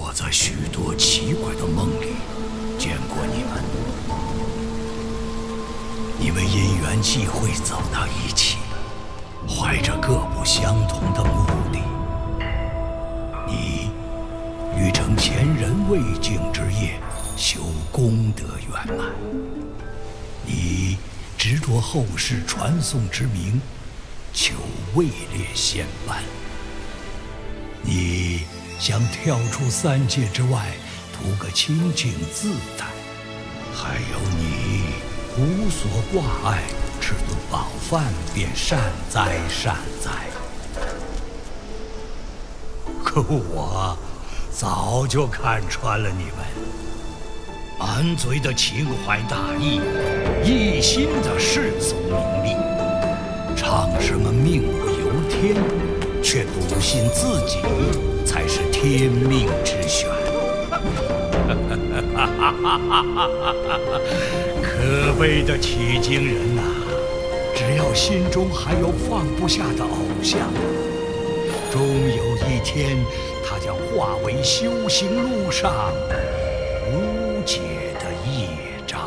我在许多奇怪的梦里见过你们，你们因缘际会走到一起，怀着各不相同的目的。你欲成前人未竟之业，修功德圆满；你执着后世传颂之名，求位列仙班。你想跳出三界之外，图个清净自在；还有你无所挂碍，吃顿饱饭便善哉善哉。可我早就看穿了你们，满嘴的情怀大义，一心的世俗名利，唱什么命不由天，却笃信自己才是天命之选。可悲的取经人呐，只要心中还有放不下的偶像，终有一天他将化为修行路上无解的业障。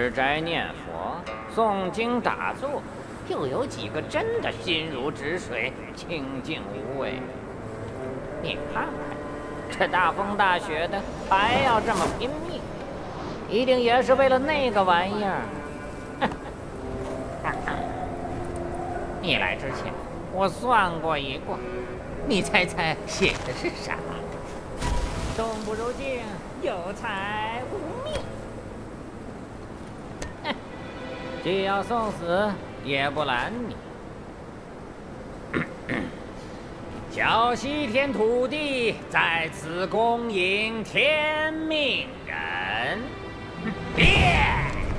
吃斋念佛、诵经打坐，又有几个真的心如止水、清净无为？你看看，这大风大雪的，还要这么拼命，一定也是为了那个玩意儿。你来之前，我算过一卦，你猜猜写的是啥？动不如静，有财无命。既要送死，也不拦你。小西天土地在此恭迎天命人，变！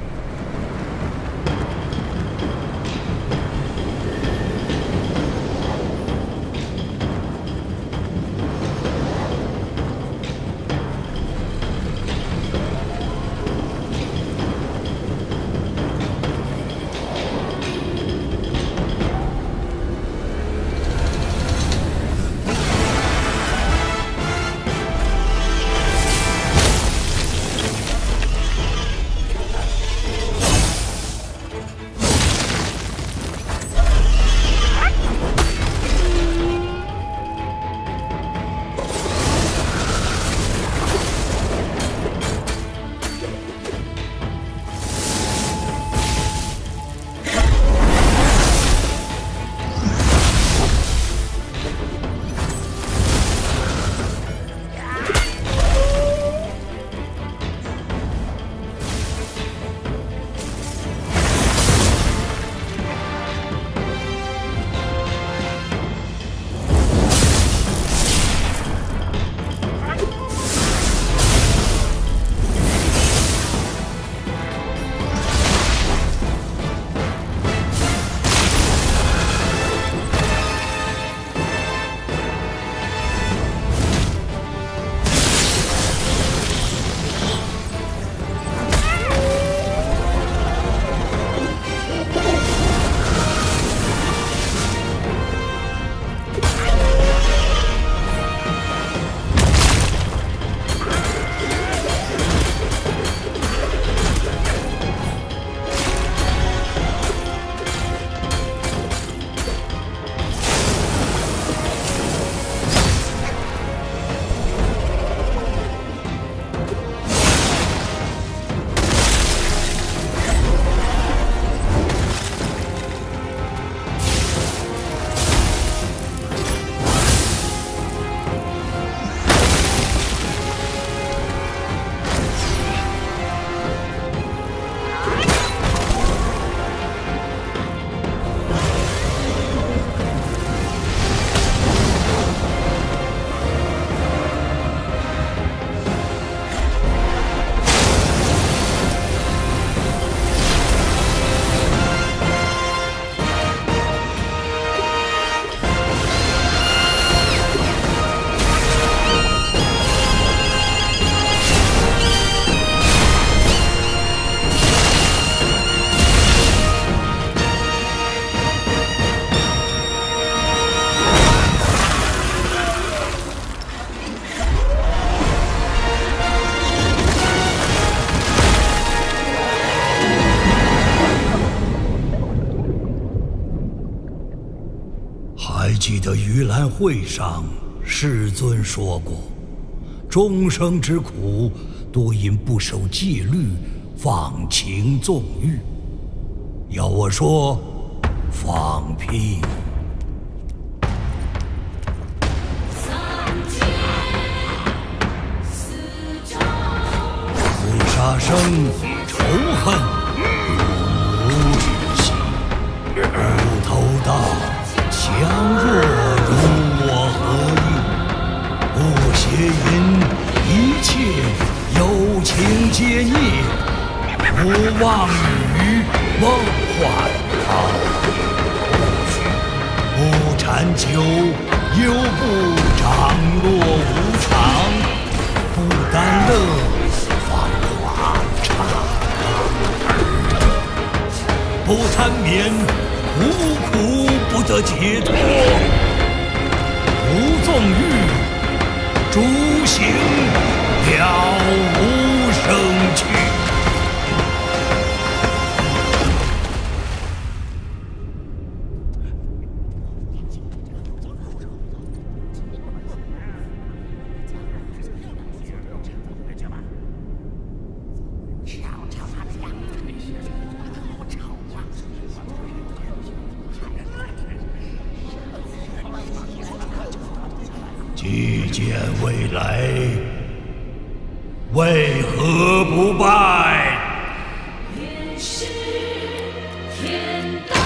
记得盂兰会上，世尊说过，众生之苦，多因不守戒律，放情纵欲。要我说，放屁！自杀生与仇恨，如之心，无头道。强弱如我何意？不邪淫，一切有情皆孽。不妄语，梦幻泡影，不禅求，又不长落无常，不耽乐，芳华刹那，不贪眠，无苦不得解脱，不纵欲，诸行了无生趣。 既见未来，为何不拜？ 云是天道。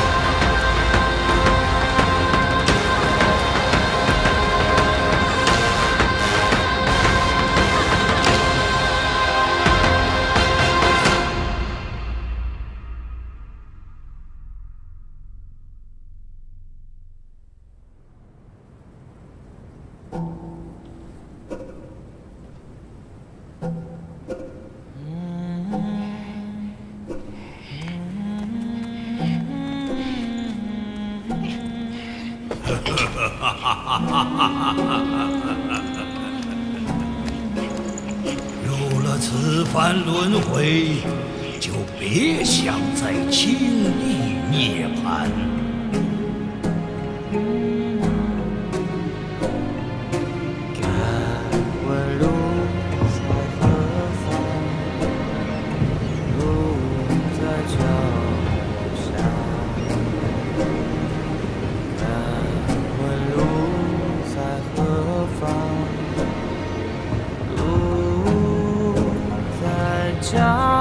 入了此番轮回，就别想再轻易涅槃。 敢问路在何方？路在脚下。敢问路在何方？路在脚